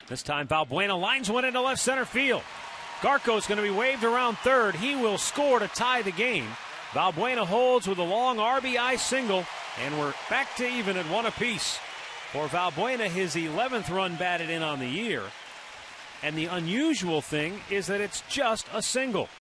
This time Valbuena lines one into left center field. Garco's going to be waved around third. He will score to tie the game. Valbuena holds with a long RBI single, and we're back to even at one apiece. For Valbuena, his 11th run batted in on the year. And the unusual thing is that it's just a single.